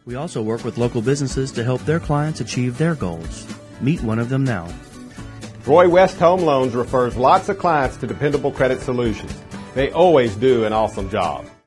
We also work with local businesses to help their clients achieve their goals. Meet one of them now. Roy West Home Loans refers lots of clients to Dependable Credit Solutions. They always do an awesome job.